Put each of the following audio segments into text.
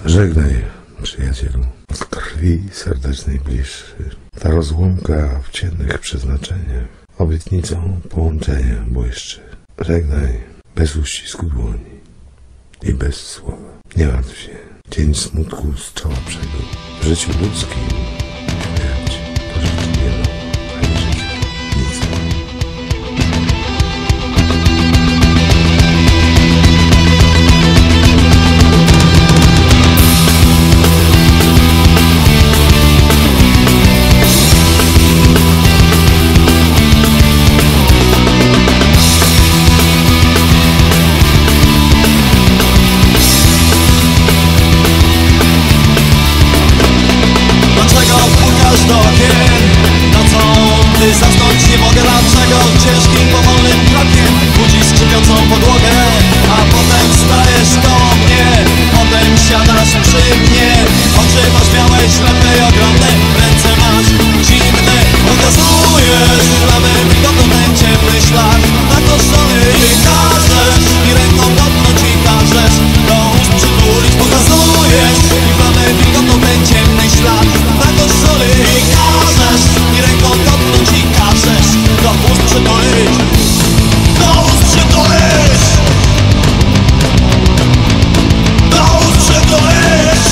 Żegnaj, przyjacielu, od krwi serdecznej bliższy. Ta rozłąka w ciennych przeznaczeniach obietnicą połączenia błyszczy. Żegnaj bez uścisku dłoni i bez słowa. Nie martw się, cień smutku z czoła przegód. W życiu ludzkim śmierć to rzecz nie ma, a w życiu nic. Zasnąć nie mogę, dlaczego ciężkim, powolnym krokiem budzisz skrzypiącą podłogę, a potem stajesz koło mnie, potem siadasz przy mnie. Oczy masz białe, ślepe i ogromne, ręce masz zimne. Pokazujesz ślady wilgotną, ten ciemny ślad na koszuli i każesz mi ręką dotknąć i każesz do ust przytulić. Pokazujesz mi plamy wilgotną, ten ciemny ślad na koszuli i każesz mi ręką dotknąć i każesz do ust przytulić. Do ust przytulić. Do ust przytulić.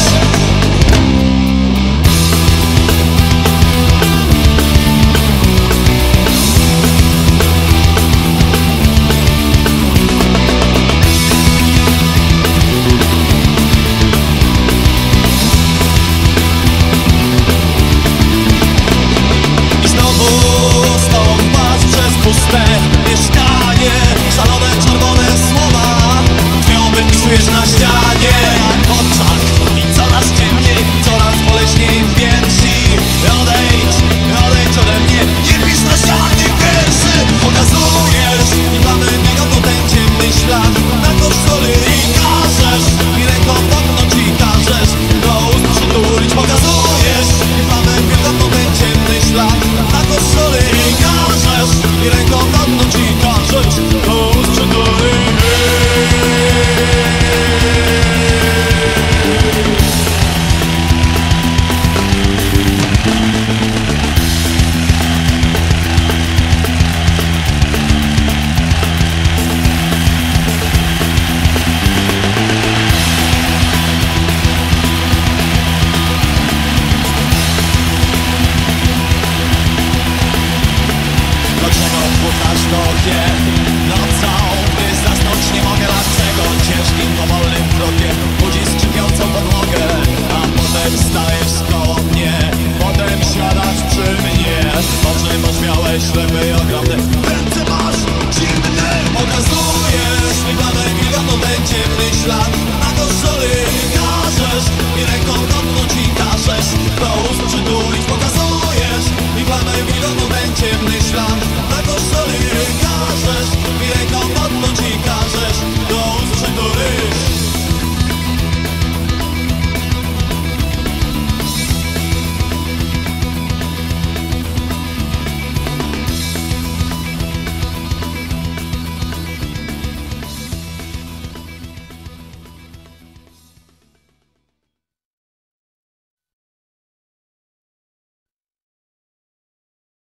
Puste mieszkanie, szalone czerwone słowa tkwią, wypisujesz na ścianie. W oczach i coraz ciemniej, coraz boleśniej w piersi. Odejdź, odejdź ode mnie, nie pisz na ścianie wierszy. Pokazujesz mi plamy wilgotną, ten ciemny ślad na koszuli i każesz mi ręką dotknąć i każesz do ust przytulić. Pokazujesz mi plamy wilgotną, ten ciemny ślad na koszuli i każesz mi ręką dotknąć i każesz do ust przytulić. Nocą, gdy zasnąć nie mogę, dlaczego ciężkim, powolnym krokiem budzisz skrzypiącą podłogę, a potem stajesz koło mnie, potem siadasz przy mnie. Oczy masz białe, ślepe i ogromne, ręce masz zimne. Pokazujesz mi plamy wilgotną, ten ciemny ślad na koszuli. Każesz mi ręką dotknąć i każesz do ust